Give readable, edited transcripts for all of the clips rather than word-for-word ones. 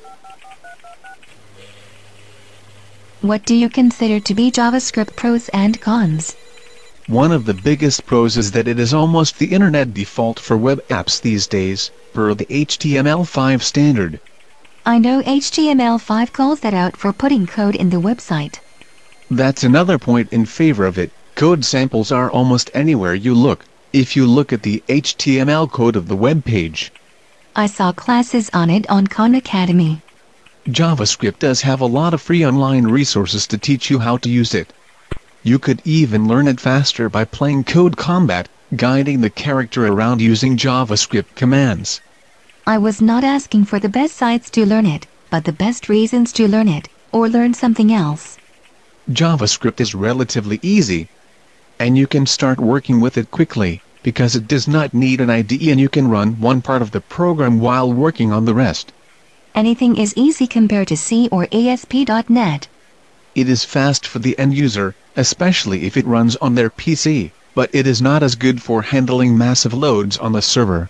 What do you consider to be JavaScript pros and cons? One of the biggest pros is that it is almost the internet default for web apps these days, per the HTML5 standard. I know HTML5 calls that out for putting code in the website. That's another point in favor of it. Code samples are almost anywhere you look, if you look at the HTML code of the web page. I saw classes on it on Khan Academy. JavaScript does have a lot of free online resources to teach you how to use it. You could even learn it faster by playing Code Combat, guiding the character around using JavaScript commands. I was not asking for the best sites to learn it, but the best reasons to learn it, or learn something else. JavaScript is relatively easy, and you can start working with it quickly, because it does not need an IDE and you can run one part of the program while working on the rest. Anything is easy compared to C or ASP.NET. It is fast for the end user, especially if it runs on their PC, but it is not as good for handling massive loads on the server.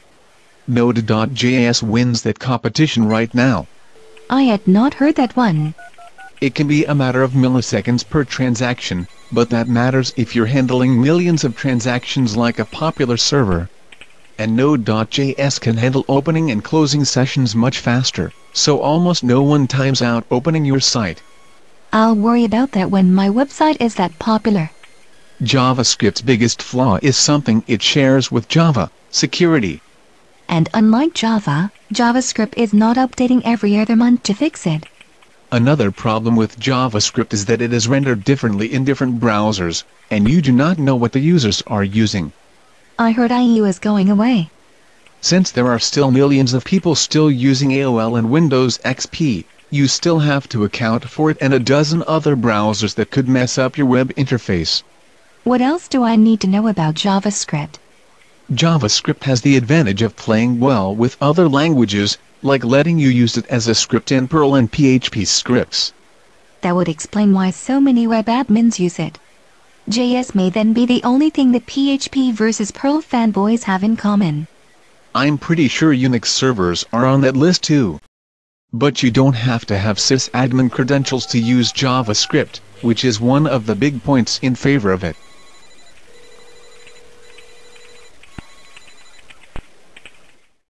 Node.js wins that competition right now. I had not heard that one. It can be a matter of milliseconds per transaction, but that matters if you're handling millions of transactions like a popular server. And Node.js can handle opening and closing sessions much faster, so almost no one times out opening your site. I'll worry about that when my website is that popular. JavaScript's biggest flaw is something it shares with Java: security. And unlike Java, JavaScript is not updating every other month to fix it. Another problem with JavaScript is that it is rendered differently in different browsers, and you do not know what the users are using. I heard IE is going away. Since there are still millions of people still using AOL and Windows XP, you still have to account for it and a dozen other browsers that could mess up your web interface. What else do I need to know about JavaScript? JavaScript has the advantage of playing well with other languages, like letting you use it as a script in Perl and PHP scripts. That would explain why so many web admins use it. JS may then be the only thing that PHP versus Perl fanboys have in common. I'm pretty sure Unix servers are on that list too. But you don't have to have sysadmin credentials to use JavaScript, which is one of the big points in favor of it.